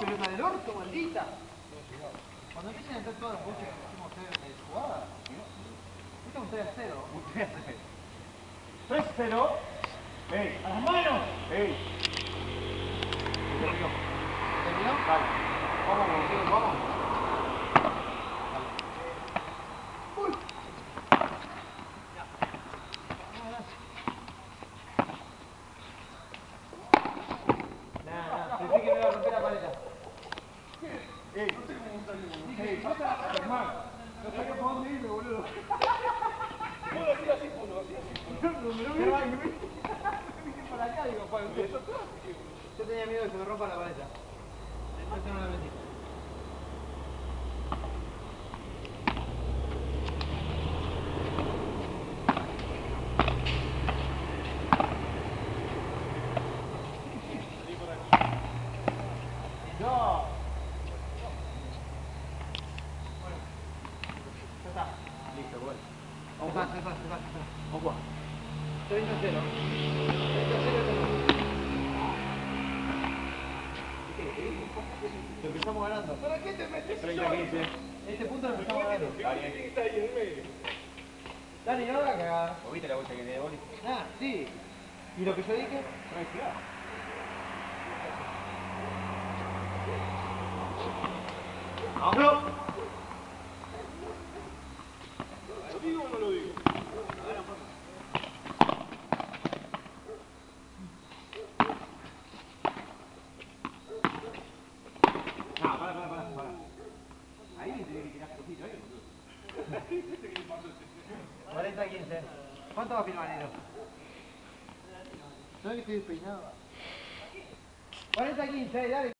pelota del orto, maldita. Cuando empiecen a entrar todos los boches que hacemos ustedes de jugada, esto es un 3-0. Un 3-0. ¡Ey! ¡A las manos! ¡Ey! ¿Terminó? Dale. Vamos, vamos. Uy. Nada, pensé que me iba a romper la paleta. ¡Ey! ¡Ey! Hermano, no sabía para dónde irme, boludo. Puedo decir así, puedo decir así. Me vine para acá, digo, para usted. Yo tenía miedo de que se me rompa la paleta. Entonces no la metí. ¡No! Listo, bueno. Vamos a jugar. Vamos a jugar. 30-0. Lo empezamos ganando. ¿Para qué te metes? 30-15. Este punto lo empezamos ganando. Tiene que estar ahí en el medio. Dani, no la cagada. ¿Vos viste la vuelta que le de Boli? Ah, sí. ¿Y lo que yo dije? ¡Vámonos! ¿Lo digo o no lo digo? No, para. Ahí me tenés que tirar poquito, ahí, boludo. 40-15. ¿Cuánto va a filmar, Nero? ¿Sabes que estoy despeinado? 40-15, dale.